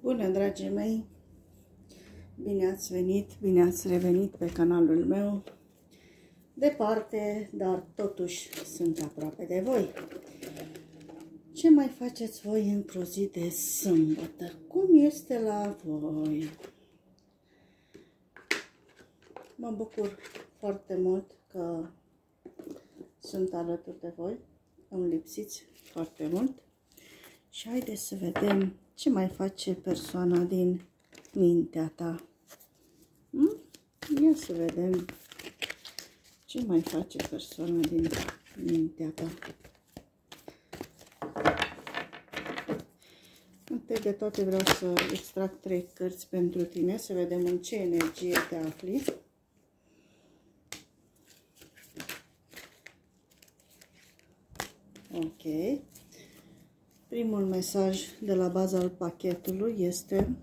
Bună, dragii mei! Bine ați venit, bine ați revenit pe canalul meu. Departe, dar totuși sunt aproape de voi. Ce mai faceți voi într-o zi de sâmbătă? Cum este la voi? Mă bucur foarte mult că sunt alături de voi. Îmi lipsiți foarte mult. Și haideți să vedem ce mai face persoana din mintea ta. Ia să vedem ce mai face persoana din mintea ta. Întâi de toate vreau să extrag 3 cărți pentru tine, să vedem în ce energie te afli. Ok. Primul mesaj de la baza al pachetului este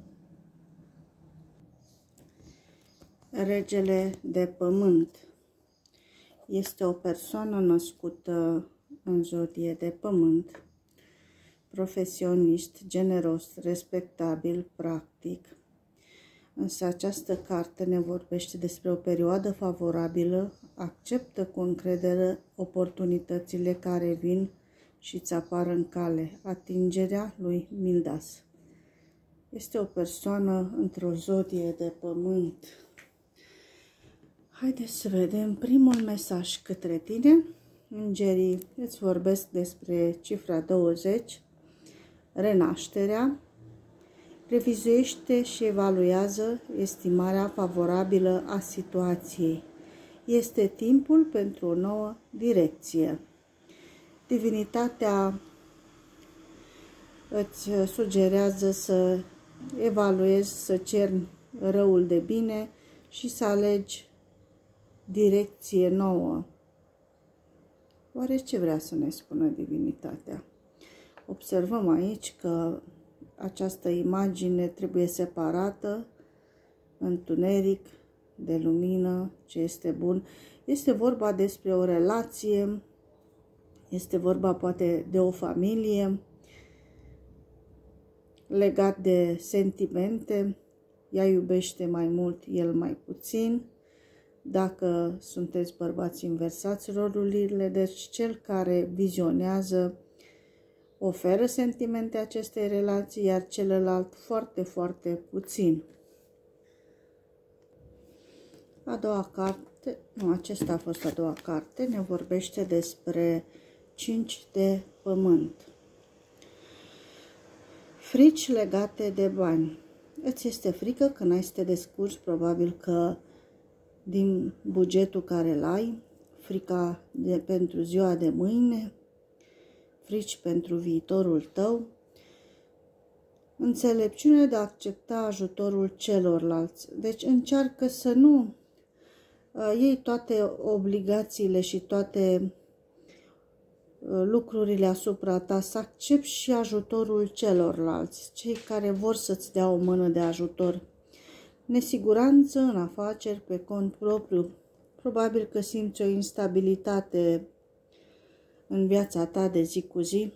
Regele de Pământ. Este o persoană născută în zodie de Pământ, profesionist, generos, respectabil, practic. Însă această carte ne vorbește despre o perioadă favorabilă, acceptă cu încredere oportunitățile care vin și îți apar în cale. Atingerea lui Midas. Este o persoană într-o zodie de Pământ. Haideți să vedem primul mesaj către tine. Îngerii îți vorbesc despre cifra 20, renașterea. Revizuiește și evaluează estimarea favorabilă a situației. Este timpul pentru o nouă direcție. Divinitatea îți sugerează să evaluezi, să cerni răul de bine și să alegi direcție nouă. Oare ce vrea să ne spună divinitatea? Observăm aici că această imagine trebuie separată, întuneric de lumină, ce este bun. Este vorba despre o relație, este vorba poate de o familie, legat de sentimente, ea iubește mai mult, el mai puțin. Dacă sunteți bărbați, inversați rolurile, deci cel care vizionează oferă sentimente acestei relații, iar celălalt foarte, foarte puțin. A doua carte, nu, acesta a fost a doua carte, ne vorbește despre 5 de pământ. Frici legate de bani. Îți este frică că n-ai să te descurci, probabil că din bugetul care îl ai, frica pentru ziua de mâine, frici pentru viitorul tău, înțelepciune de a accepta ajutorul celorlalți. Deci încearcă să nu iei toate obligațiile și toate lucrurile asupra ta, să accepti și ajutorul celorlalți, cei care vor să-ți dea o mână de ajutor. Nesiguranță în afaceri, pe cont propriu. Probabil că simți o instabilitate în viața ta de zi cu zi.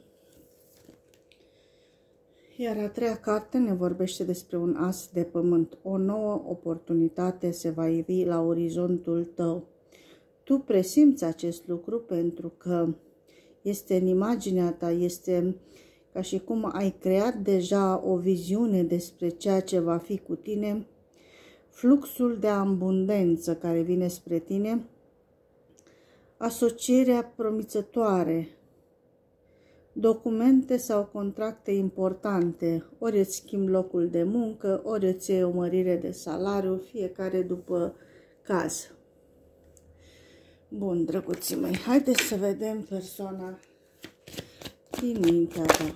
Iar a treia carte ne vorbește despre un as de pământ. O nouă oportunitate se va ivi la orizontul tău. Tu presimți acest lucru pentru că este în imaginea ta, este ca și cum ai creat deja o viziune despre ceea ce va fi cu tine, fluxul de abundență care vine spre tine, asocierea promițătoare, documente sau contracte importante, ori îți schimbi locul de muncă, ori îți iei o mărire de salariu, fiecare după caz. Bun, drăguții mei, haideți să vedem persoana din mintea ta.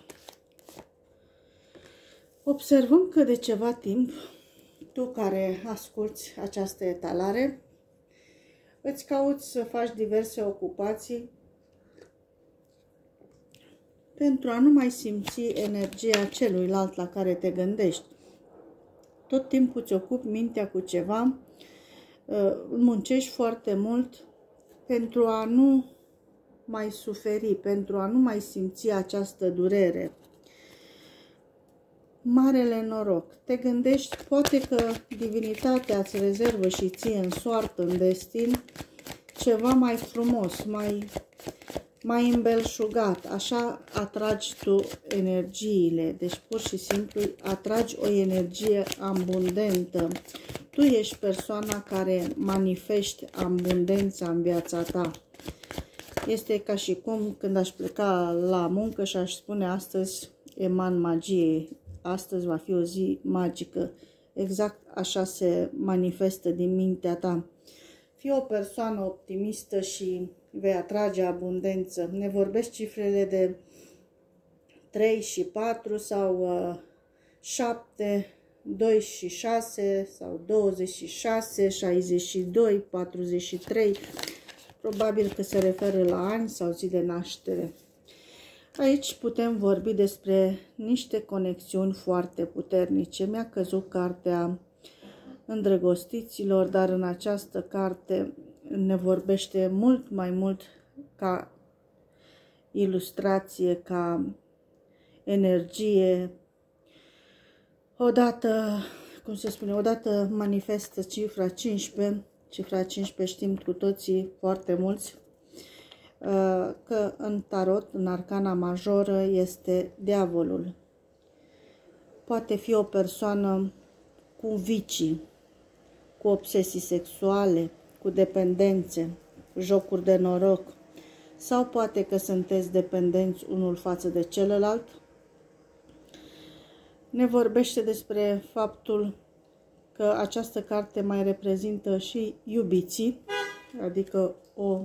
Observăm că de ceva timp, tu care asculți această etalare, îți cauți să faci diverse ocupații pentru a nu mai simți energia celuilalt la care te gândești. Tot timpul îți ocupi mintea cu ceva, muncești foarte mult pentru a nu mai suferi, pentru a nu mai simți această durere. Marele noroc. Te gândești, poate că divinitatea îți rezervă și ție în soartă, în destin, ceva mai frumos, mai îmbelșugat. Așa atragi tu energiile. Deci pur și simplu atragi o energie abundentă. Tu ești persoana care manifesti abundența în viața ta. Este ca și cum când aș pleca la muncă și aș spune astăzi eman magie, astăzi va fi o zi magică. Exact așa se manifestă din mintea ta. Fii o persoană optimistă și vei atrage abundență. Ne vorbești cifrele de 3 și 4 sau 7, 2 și 6 sau 26, 62, 43. Probabil că se referă la ani sau zi de naștere. Aici putem vorbi despre niște conexiuni foarte puternice. Mi-a căzut cartea îndrăgostiților, dar în această carte ne vorbește mult mai mult ca ilustrație, ca energie. Odată, cum se spune, odată manifestă cifra 15. Cifra 15 știm cu toții foarte mulți că în tarot, în arcana majoră, este diavolul. Poate fi o persoană cu vicii, cu obsesii sexuale, cu dependențe, cu jocuri de noroc, sau poate că sunteți dependenți unul față de celălalt. Ne vorbește despre faptul că această carte mai reprezintă și iubiții, adică o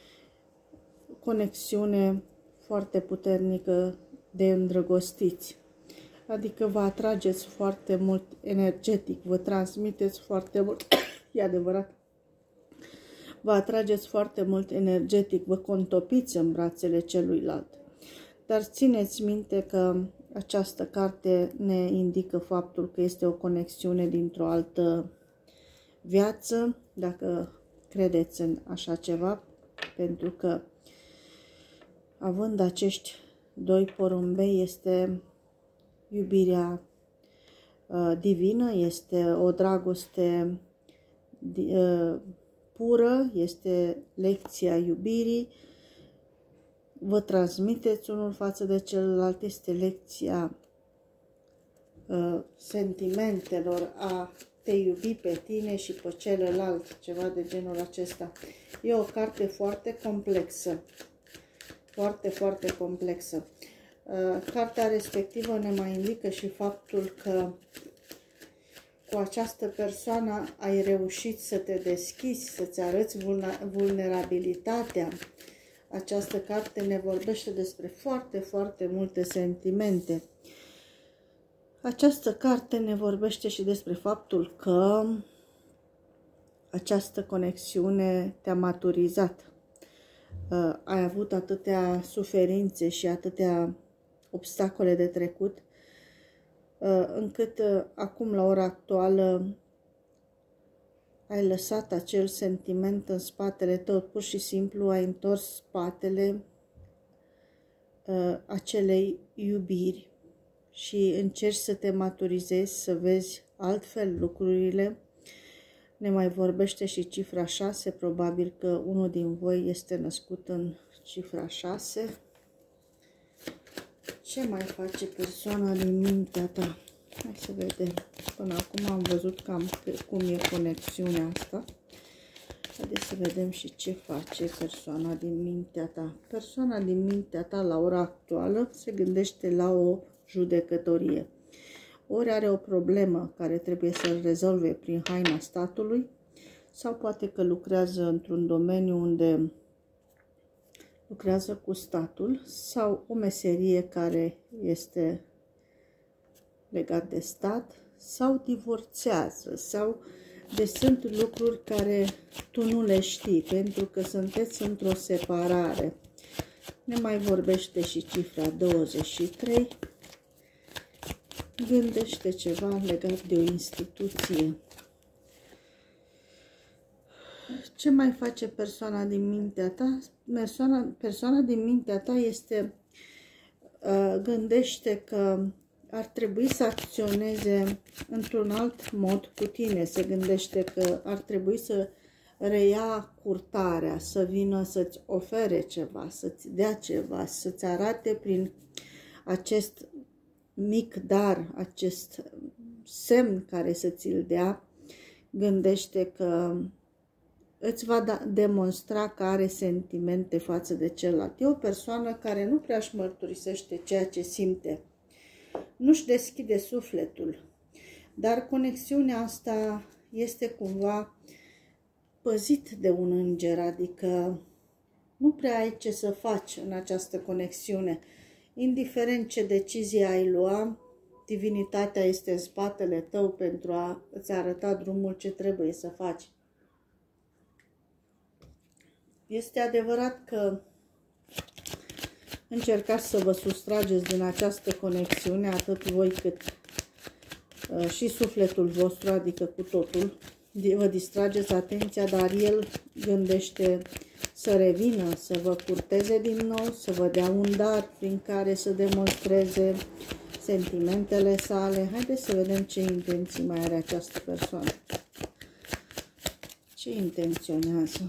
conexiune foarte puternică de îndrăgostiți. Adică vă atrageți foarte mult energetic, vă transmiteți foarte mult, e adevărat, vă atrageți foarte mult energetic, vă contopiți în brațele celuilalt. Dar țineți minte că această carte ne indică faptul că este o conexiune dintr-o altă viață, dacă credeți în așa ceva, pentru că având acești doi porumbei este iubirea divină, este o dragoste pură, este lecția iubirii, vă transmiteți unul față de celălalt, este lecția sentimentelor, a te iubi pe tine și pe celălalt, ceva de genul acesta. E o carte foarte complexă, foarte, foarte complexă. Cartea respectivă ne mai indică și faptul că cu această persoană ai reușit să te deschizi, să-ți arăți vulnerabilitatea. Această carte ne vorbește despre foarte, foarte multe sentimente. Această carte ne vorbește și despre faptul că această conexiune te-a maturizat. Ai avut atâtea suferințe și atâtea obstacole de trecut, încât acum, la ora actuală, ai lăsat acel sentiment în spatele tău, pur și simplu ai întors spatele acelei iubiri și încerci să te maturizezi, să vezi altfel lucrurile. Ne mai vorbește și cifra 6, probabil că unul din voi este născut în cifra 6. Ce mai face persoana din mintea ta? Hai să vedem. Până acum am văzut cam cum e conexiunea asta. Haideți să vedem și ce face persoana din mintea ta. Persoana din mintea ta la ora actuală se gândește la o judecătorie. Ori are o problemă care trebuie să-l rezolve prin haina statului, sau poate că lucrează într-un domeniu unde lucrează cu statul, sau o meserie care este legat de stat, sau divorțează, sau deci sunt lucruri care tu nu le știi, pentru că sunteți într-o separare. Ne mai vorbește și cifra 23. Gândește ceva legat de o instituție. Ce mai face persoana din mintea ta? Persoana din mintea ta este, gândește că ar trebui să acționeze într-un alt mod cu tine. Se gândește că ar trebui să reia curtarea, să vină să-ți ofere ceva, să-ți dea ceva, să-ți arate prin acest mic dar, acest semn care să ți-l dea. Gândește că îți va demonstra că are sentimente față de celălalt. E o persoană care nu prea își mărturisește ceea ce simte, nu-și deschide sufletul, dar conexiunea asta este cumva păzit de un înger, adică nu prea ai ce să faci în această conexiune. Indiferent ce decizie ai lua, divinitatea este în spatele tău pentru a îți arăta drumul ce trebuie să faci. Este adevărat că încercați să vă sustrageți din această conexiune, atât voi cât și sufletul vostru, adică cu totul. Vă distrageți atenția, dar el gândește să revină, să vă curteze din nou, să vă dea un dar prin care să demonstreze sentimentele sale. Haideți să vedem ce intenții mai are această persoană. Ce intenționează?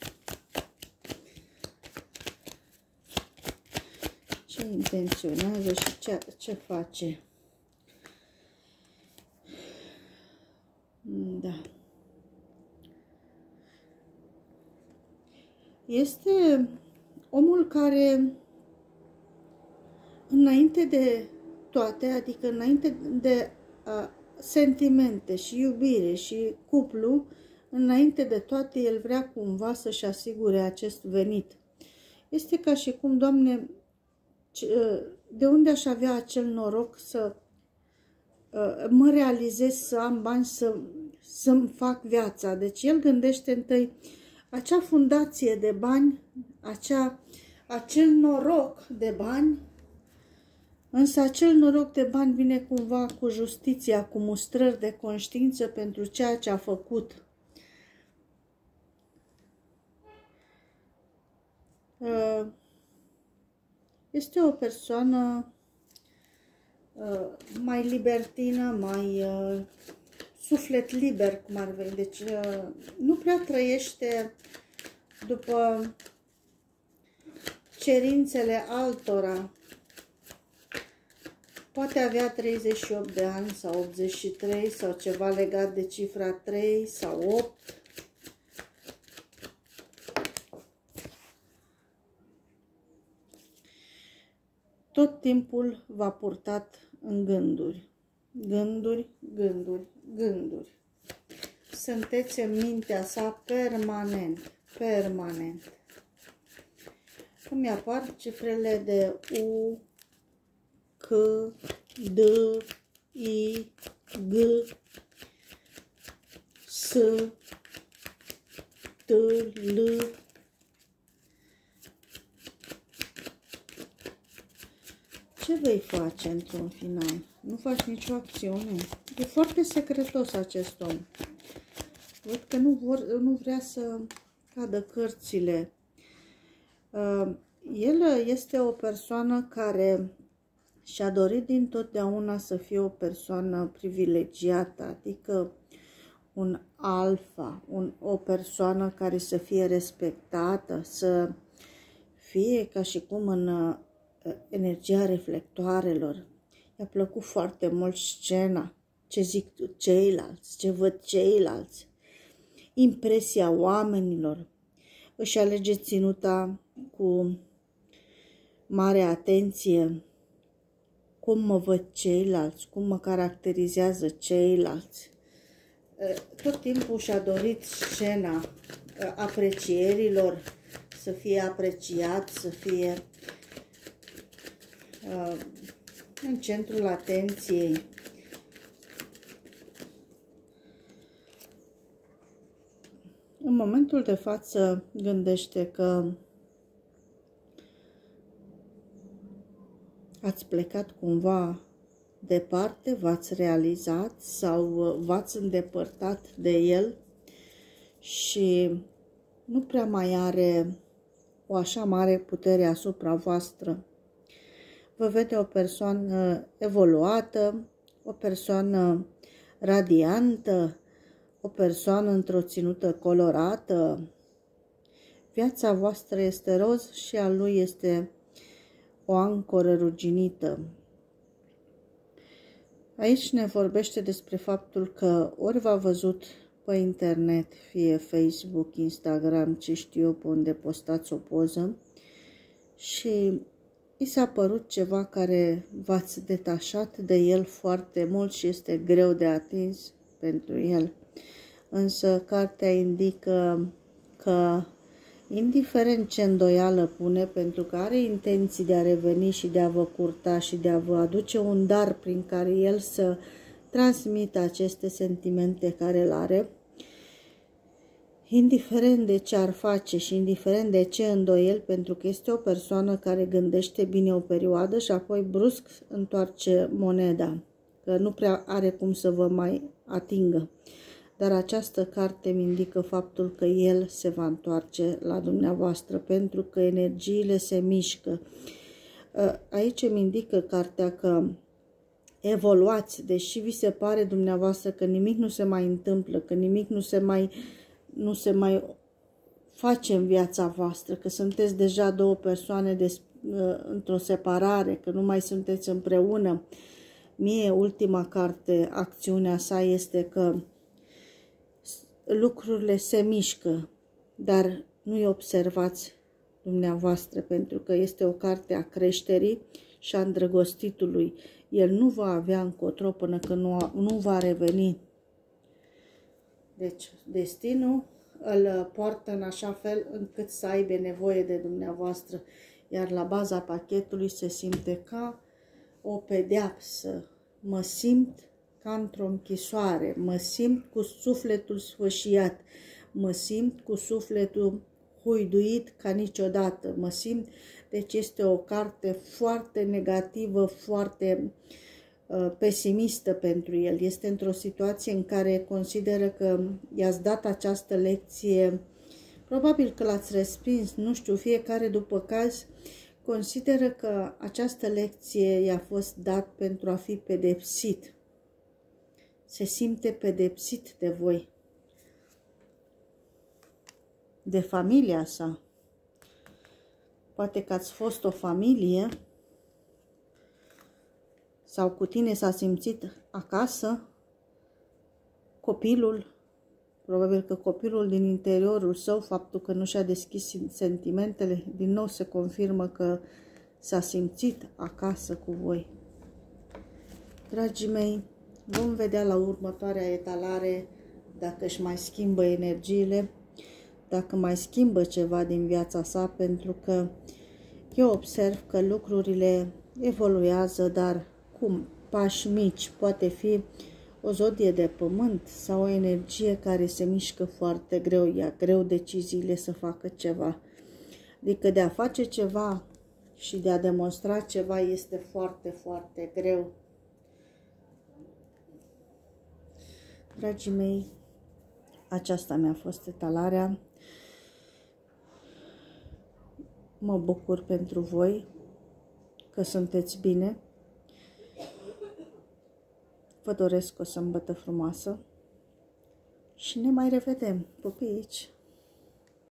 Ce intenționează și ce face? Da. Este omul care, înainte de toate, adică înainte de sentimente și iubire și cuplu, înainte de toate, el vrea cumva să-și asigure acest venit. Este ca și cum, Doamne, de unde aș avea acel noroc să mă realizez, să am bani, să-mi fac viața. Deci el gândește întâi acea fundație de bani, acel noroc de bani, însă acel noroc de bani vine cumva cu justiția, cu mustrări de conștiință pentru ceea ce a făcut. Este o persoană mai libertină, mai suflet liber, cum ar veni. Deci nu prea trăiește după cerințele altora. Poate avea 38 de ani sau 83 sau ceva legat de cifra 3 sau 8. Tot timpul v-a purtat în gânduri. Gânduri, gânduri, gânduri. Sunteți în mintea sa permanent, permanent. Îmi apar cifrele de U, C, D, I, G, S, T, L. Ce vei face într-un final? Nu faci nicio acțiune. E foarte secretos acest om. Văd că nu vrea să cadă cărțile. El este o persoană care și-a dorit dintotdeauna să fie o persoană privilegiată, adică un alfa, o persoană care să fie respectată, să fie ca și cum în energia reflectoarelor. I-a plăcut foarte mult scena, ce zic ceilalți, ce văd ceilalți, impresia oamenilor. Își alege ținuta cu mare atenție, cum mă văd ceilalți, cum mă caracterizează ceilalți. Tot timpul și-a dorit scena aprecierilor, să fie apreciat, să fie în centrul atenției. În momentul de față gândește că ați plecat cumva departe, v-ați realizat sau v-ați îndepărtat de el și nu prea mai are o așa mare putere asupra voastră. Vă vede o persoană evoluată, o persoană radiantă, o persoană într-o ținută colorată. Viața voastră este roz și a lui este o ancoră ruginită. Aici ne vorbește despre faptul că ori v-a văzut pe internet, fie Facebook, Instagram, ce știu eu, pe unde postați o poză și i s-a părut ceva care v-ați detașat de el foarte mult și este greu de atins pentru el. Însă cartea indică că, indiferent ce îndoială pune, pentru că are intenții de a reveni și de a vă curta și de a vă aduce un dar prin care el să transmită aceste sentimente care îl are, indiferent de ce ar face și indiferent de ce îndoiel, pentru că este o persoană care gândește bine o perioadă și apoi brusc întoarce moneda, că nu prea are cum să vă mai atingă. Dar această carte îmi indică faptul că el se va întoarce la dumneavoastră, pentru că energiile se mișcă. Aici îmi indică cartea că evoluați, deși vi se pare dumneavoastră că nimic nu se mai întâmplă, că nimic nu se mai face în viața voastră, că sunteți deja două persoane într-o separare, că nu mai sunteți împreună. Mie, ultima carte, acțiunea sa este că lucrurile se mișcă, dar nu-i observați dumneavoastră, pentru că este o carte a creșterii și a îndrăgostitului. El nu va avea încotro până când nu va reveni. Deci, destinul îl poartă în așa fel încât să aibă nevoie de dumneavoastră, iar la baza pachetului se simte ca o pedeapsă. Mă simt ca într-o închisoare, mă simt cu sufletul sfâșiat, mă simt cu sufletul huiduit ca niciodată, mă simt, deci este o carte foarte negativă, foarte pesimistă pentru el. Este într-o situație în care consideră că i-ați dat această lecție, probabil că l-ați respins, nu știu, fiecare după caz, consideră că această lecție i-a fost dat pentru a fi pedepsit. Se simte pedepsit de voi, de familia sa. Poate că ați fost o familie sau cu tine s-a simțit acasă copilul, probabil că copilul din interiorul său, faptul că nu și-a deschis sentimentele, din nou se confirmă că s-a simțit acasă cu voi. Dragii mei, vom vedea la următoarea etalare dacă își mai schimbă energiile, dacă mai schimbă ceva din viața sa, pentru că eu observ că lucrurile evoluează, dar cum? Pași mici, poate fi o zodie de pământ sau o energie care se mișcă foarte greu, ia greu deciziile să facă ceva. Adică de a face ceva și de a demonstra ceva este foarte, foarte greu. Dragii mei, aceasta mi-a fost etalarea. Mă bucur pentru voi că sunteți bine. Vă doresc o sâmbătă frumoasă și ne mai revedem. Pupici!